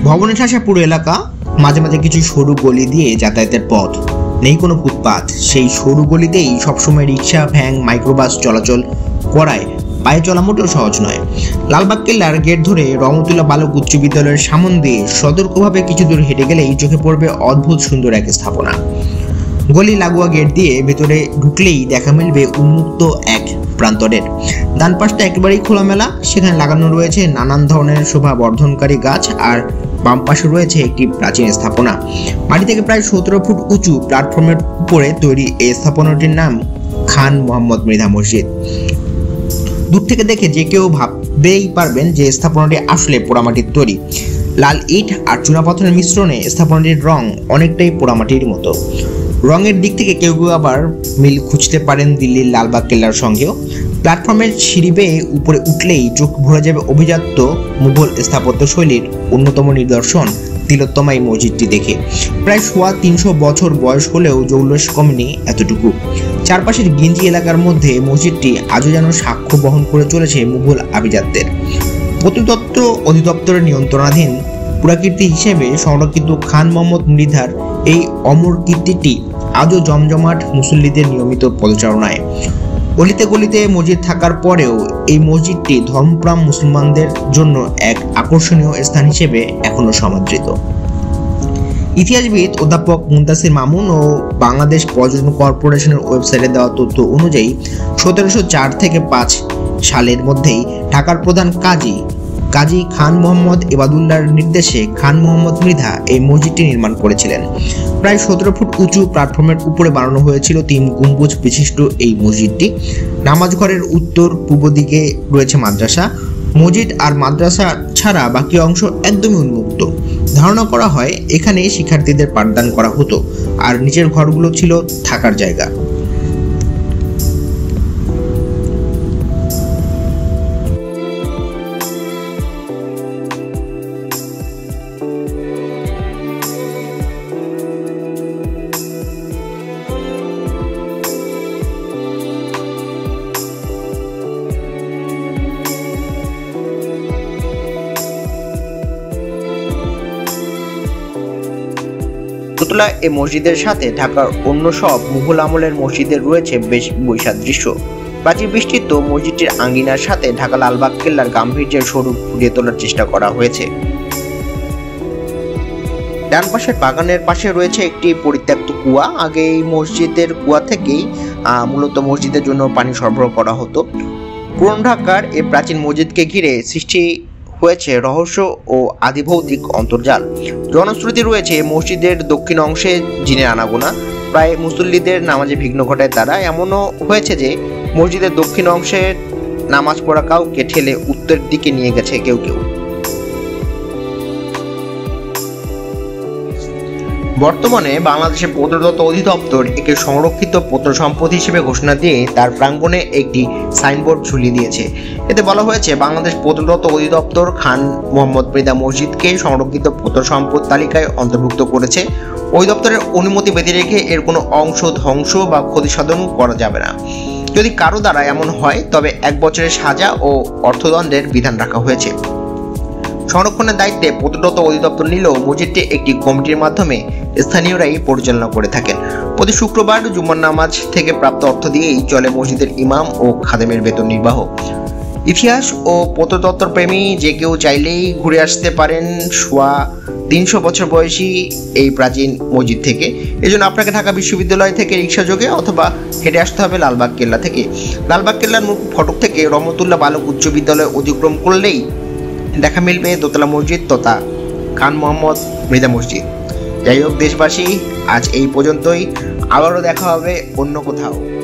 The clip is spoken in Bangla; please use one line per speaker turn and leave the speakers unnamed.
ভবনে ঠাসা পুরো এলাকা, মাঝে মাঝে কিছু সরু গলি দিয়ে যাতায়াতের পথ, নেই কোনো ফুটপাত। সেই সরু গলিতেই সবসময় রিক্সা, ভ্যান, মাইক্রোবাস চলাচল করায় পায়ে চলা মোটেও সহজ নয়। লালবাগ কেল্লার গেট ধরে রহমতুল্লাহ বালক উচ্চ বিদ্যালয়ের সামন দিয়ে সতর্কভাবে কিছু দূর হেঁটে গেলেই চোখে পড়বে অদ্ভুত সুন্দর এক স্থাপনা। গলি লাগোয়া গেট দিয়ে ভেতরে ঢুকলেই দেখা মিলবে উন্মুক্ত এক প্রান্তরের। ডান পাশটা একেবারেই খোলামেলা, সেখানে লাগানো রয়েছে নানান ধরনের শোভা বর্ধনকারী গাছ, আর বাম পাশে রয়েছে একটি প্রাচীন স্থাপনা। মাটি থেকে প্রায় 17 ফুট উঁচু প্ল্যাটফর্মের উপরে তৈরি এই স্থাপনাটির নাম খান মোহাম্মদ মৃধা মসজিদ। দূর থেকে দেখে যে কেউ ভাবতেই পারবেন যে স্থাপনাটি আসলে পোড়ামাটির তৈরি। লাল ইট আর চুনাপাথরের মিশ্রণে স্থাপনাটির রং অনেকটাই পোড়ামাটির মতো। রঙের দিক থেকে কেউ কেউ আবার মিল খুঁজতে পারেন দিল্লির লালবাগ কেল্লার সঙ্গেও। প্ল্যাটফর্মের সিঁড়ি বেয়ে উপরে উঠলেই চোখ ভরে যাবে অভিজাত্য মুঘল স্থাপত্য শৈলীর অন্যতম নিদর্শন তিলোত্তমা এই মসজিদটি দেখে। প্রায় 300 বছর বয়স হলেও জৌলস কমেনি এতটুকু। চারপাশের গিঞ্জি এলাকার মধ্যে মসজিদটি আজও যেন সাক্ষ্য বহন করে চলেছে মুঘল আভিজাত্যের। প্রত্নতত্ত্ব অধিদপ্তরের নিয়ন্ত্রণাধীন পুরাকীর্তি হিসেবে সংরক্ষিত খান মোহাম্মদ মৃধার এই অমর কীর্তিটি আজও জমজমাট মুসল্লিদের নিয়মিত পদচারণায়। অলিতে গলিতে মসজিদ থাকার পরেও এই মসজিদটি ধর্মপ্রাণ মুসলমানদের জন্য এক আকর্ষণীয় স্থান হিসেবে এখনো সমাদৃত। ইতিহাসবিদ অধ্যাপক মুনতাসির মামুন ও বাংলাদেশ পর্যটন কর্পোরেশনের ওয়েবসাইটে দেওয়া তথ্য অনুযায়ী 1704 থেকে 5 সালের মধ্যেই ঢাকার প্রধান কাজী খান মোহাম্মদ ইবাদুল্লাহর নির্দেশে খান মোহাম্মদ মৃধা এই মসজিদটি নির্মাণ করেছিলেন। প্রায় 17 ফুট উঁচু প্ল্যাটফর্মের উপরে বানানো হয়েছিল 3 গম্বুজ বিশিষ্ট এই মসজিদটি। নামাজ ঘরের উত্তর পূর্ব দিকে রয়েছে মাদ্রাসা। মসজিদ আর মাদ্রাসা ছাড়া বাকি অংশ একদমই উন্মুক্ত। ধারণা করা হয় এখানে শিক্ষার্থীদের পাঠদান করা হতো, আর নিচের ঘরগুলো ছিল থাকার জায়গা। দোতলা এই মসজিদের সাথে ঢাকার অন্য সব মুঘল আমলের মসজিদের রয়েছে বেশ বৈসাদৃশ্য। প্রাচীর বিস্তৃত মসজিদটির আঙ্গিনার সাথে ঢাকা লালবাগ কেল্লার গাম্ভীর্যের স্বরূপ ফুটিয়ে তোলার চেষ্টা করা হয়েছে। ডান পাশের বাগানের পাশে রয়েছে একটি পরিত্যক্ত কুয়া। আগে এই মসজিদের কুয়া থেকেই মূলত মসজিদের জন্য পানি সরবরাহ করা হতো। পুরান ঢাকার এই প্রাচীন মসজিদকে ঘিরে সৃষ্টি হয়েছে রহস্য ও আদিভৌতিক অন্তর্জাল। জনশ্রুতি রয়েছে মসজিদের দক্ষিণ অংশে জিনের আনাগোনা, প্রায় মুসল্লিদের নামাজে বিঘ্ন ঘটায় তারা। এমনও হয়েছে যে মসজিদের দক্ষিণ অংশে নামাজ পড়া কাউকে ঠেলে উত্তর দিকে নিয়ে গেছে কেউ কেউ। বর্তমানে বাংলাদেশের প্রত্নতত্ত্ব অধিদপ্তর একে সংরক্ষিত প্রত্ন সম্পদ হিসেবে ঘোষণা দিয়ে তার প্রাঙ্গণে একটি সাইনবোর্ড ঝুলিয়ে দিয়েছে। এতে বলা হয়েছে বাংলাদেশ প্রত্নতত্ত্ব অধিদপ্তর খান মোহাম্মদ মৃধা মসজিদকে সংরক্ষিত প্রত্ন সম্পদ তালিকায় অন্তর্ভুক্ত করেছে। অধিদপ্তরের অনুমতি ব্যতী রেখে এর কোনো অংশ ধ্বংস বা ক্ষতি সাধন করা যাবে না। যদি কারো দ্বারা এমন হয় তবে 1 বছরের সাজা ও অর্থদণ্ডের বিধান রাখা হয়েছে। সংরক্ষণের দায়িত্বে প্রত্নতত্ত্ব অধিদপ্তর নিলেও মসজিদটি একটি কমিটির মাধ্যমে স্থানীয়রাই পরিচালনা করে থাকেন। প্রতি শুক্রবার জুমার নামাজ থেকে প্রাপ্ত অর্থ দিয়েই চলে মসজিদের ইমাম ও খাদেমের বেতন নির্বাহ। ইতিহাস ও প্রত্নতত্ত্ব প্রেমী যে কেউ চাইলেই ঘুরে আসতে পারেন 300 বছর বয়সী এই প্রাচীন মসজিদ থেকে। এজন্য আপনাকে ঢাকা বিশ্ববিদ্যালয় থেকে রিক্সা যোগে অথবা হেঁটে আসতে হবে লালবাগ কেল্লা থেকে। লালবাগ কেল্লার মুখ্য ফটক থেকে রহমতুল্লাহ বালক উচ্চ বিদ্যালয় অতিক্রম করলেই দেখা মিলবে দোতলা মসজিদ তথা খান মোহাম্মদ মৃধা মসজিদ। যাই হোক দেশবাসী, আজ এই পর্যন্তই। আবারও দেখা হবে অন্য কোথাও।